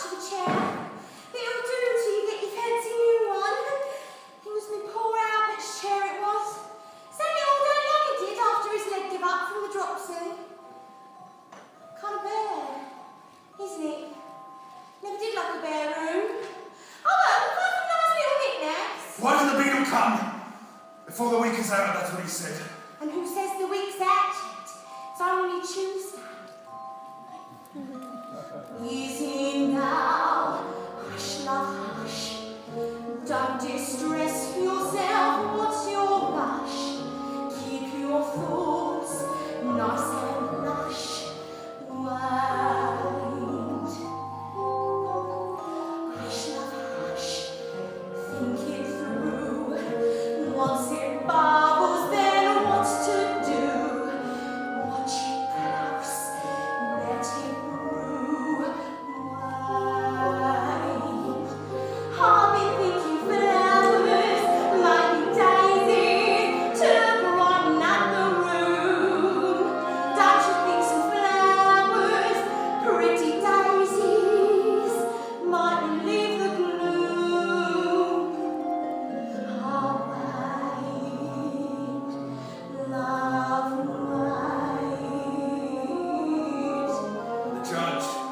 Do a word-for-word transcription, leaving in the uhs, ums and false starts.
touch of a chair. It'll do till you get your fancy new one. It was my poor Albert's chair, it was. Sang it all day long, it did, after his leg gave up from the dropsy. Kind of bare, isn't it? Never did like a bare room. Oh, look, we've got some nice little knickknacks. Why doesn't the beadle come? Before the week is out, that's what he said. And who says the week's out yet? It's only Tuesday. Easy now, hush, love, hush. Don't distress yourself, what's your rush? Keep your thoughts nice and lush. Wind. Hush, love, hush. Think it through. Once it bubbles, then what to do? Watch it close, let it brew. Wind. I'll be thinking flowers, like daisies, to brighten up the room. Don't you think some flowers, pretty daisies, might relieve the gloom? I'll wait, love, wait. The judge